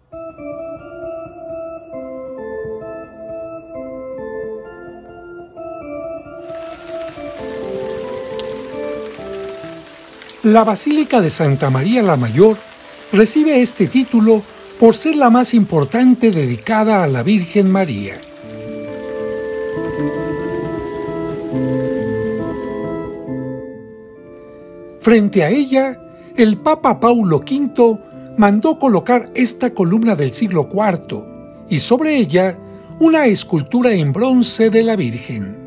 La Basílica de Santa María la Mayor recibe este título por ser la más importante dedicada a la Virgen María. Frente a ella, el Papa Paulo V mandó colocar esta columna del siglo IV y sobre ella una escultura en bronce de la Virgen.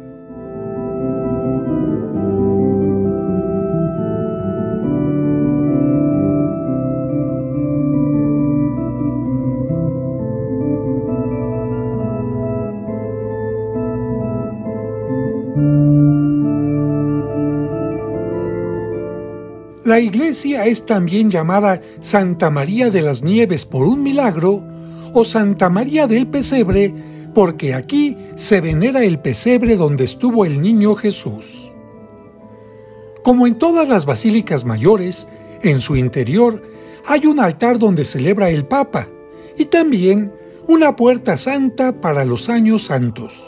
La iglesia es también llamada Santa María de las Nieves por un milagro o Santa María del Pesebre porque aquí se venera el pesebre donde estuvo el niño Jesús. Como en todas las basílicas mayores, en su interior hay un altar donde celebra el Papa y también una puerta santa para los años santos.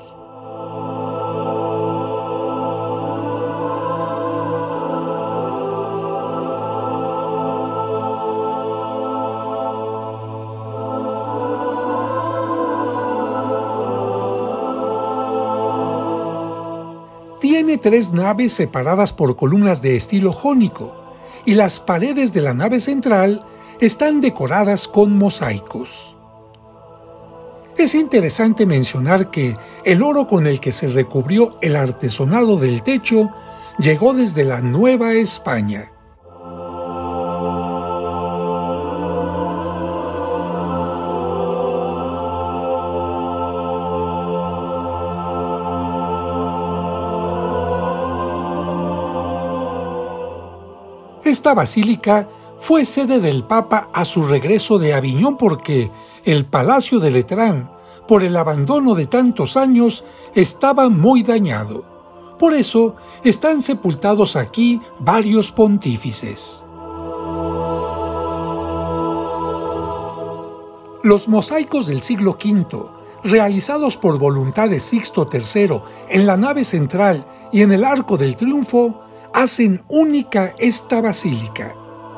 Tiene 3 naves separadas por columnas de estilo jónico y las paredes de la nave central están decoradas con mosaicos. Es interesante mencionar que el oro con el que se recubrió el artesonado del techo llegó desde la Nueva España. Esta basílica fue sede del Papa a su regreso de Aviñón porque el Palacio de Letrán, por el abandono de tantos años, estaba muy dañado. Por eso están sepultados aquí varios pontífices. Los mosaicos del siglo V, realizados por voluntad de Sixto III en la nave central y en el Arco del Triunfo, hacen única esta basílica.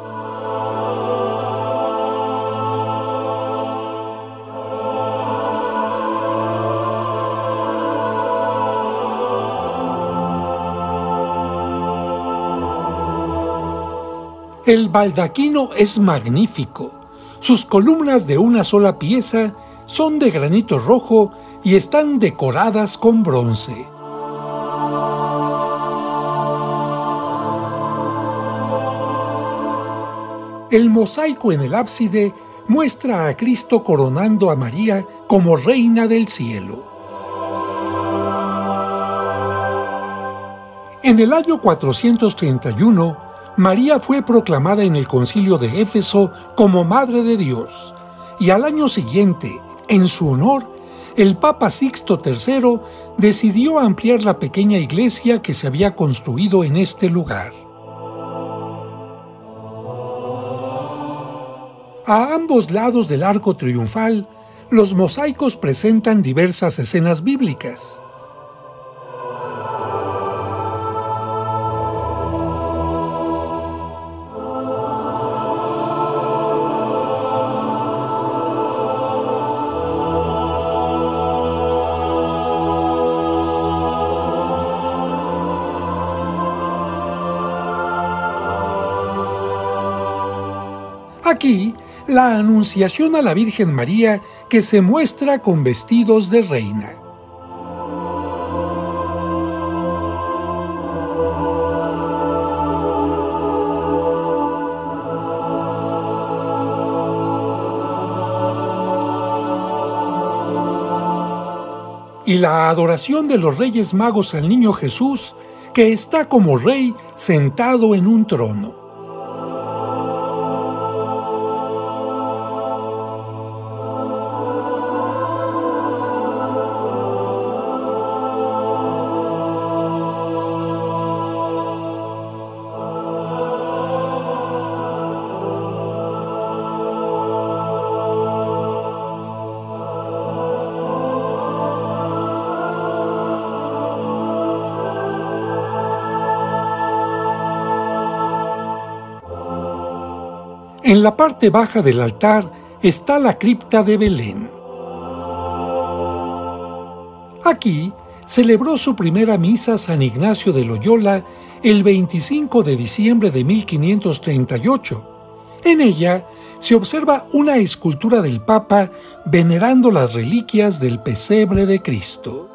El baldaquino es magnífico. Sus columnas de una sola pieza son de granito rojo y están decoradas con bronce. El mosaico en el ábside muestra a Cristo coronando a María como Reina del Cielo. En el año 431, María fue proclamada en el Concilio de Éfeso como Madre de Dios, y al año siguiente, en su honor, el Papa Sixto III decidió ampliar la pequeña iglesia que se había construido en este lugar. A ambos lados del arco triunfal, los mosaicos presentan diversas escenas bíblicas. Aquí, la Anunciación a la Virgen María que se muestra con vestidos de reina. Y la adoración de los Reyes Magos al Niño Jesús, que está como Rey sentado en un trono. En la parte baja del altar está la cripta de Belén. Aquí celebró su primera misa San Ignacio de Loyola el 25 de diciembre de 1538. En ella se observa una escultura del Papa venerando las reliquias del pesebre de Cristo.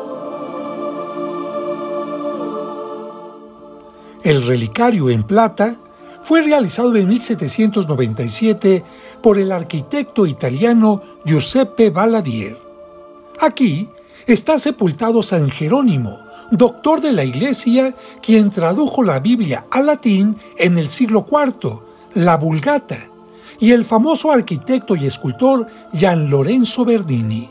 El relicario en plata fue realizado en 1797 por el arquitecto italiano Giuseppe Valadier. Aquí está sepultado San Jerónimo, doctor de la Iglesia, quien tradujo la Biblia al latín en el siglo IV, la Vulgata, y el famoso arquitecto y escultor Gian Lorenzo Bernini.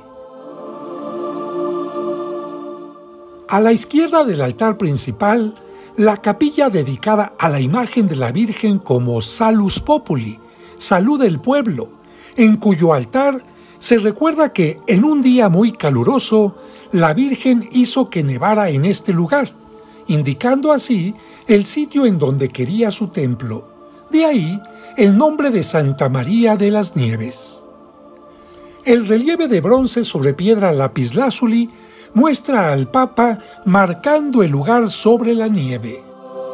A la izquierda del altar principal, la capilla dedicada a la imagen de la Virgen como Salus Populi, salud del pueblo, en cuyo altar se recuerda que en un día muy caluroso, la Virgen hizo que nevara en este lugar, indicando así el sitio en donde quería su templo. De ahí el nombre de Santa María de las Nieves. El relieve de bronce sobre piedra lapislázuli muestra al Papa marcando el lugar sobre la nieve.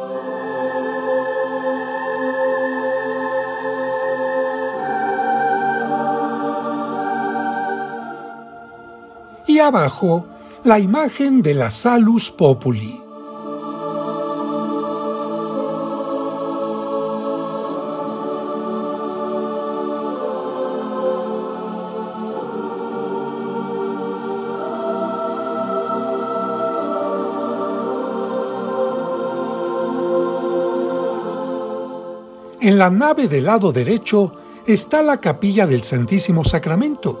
Y abajo, la imagen de la Salus Populi. En la nave del lado derecho está la capilla del Santísimo Sacramento.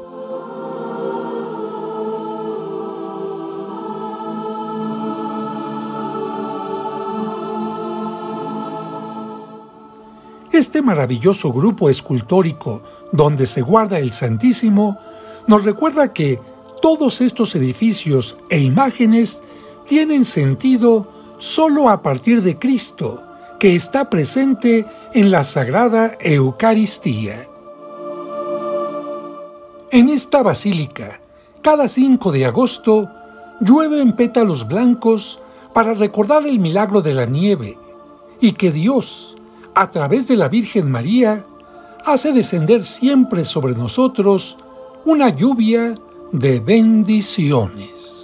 Este maravilloso grupo escultórico donde se guarda el Santísimo nos recuerda que todos estos edificios e imágenes tienen sentido solo a partir de Cristo, que está presente en la Sagrada Eucaristía. En esta basílica, cada 5 de agosto, llueven pétalos blancos para recordar el milagro de la nieve y que Dios, a través de la Virgen María, hace descender siempre sobre nosotros una lluvia de bendiciones.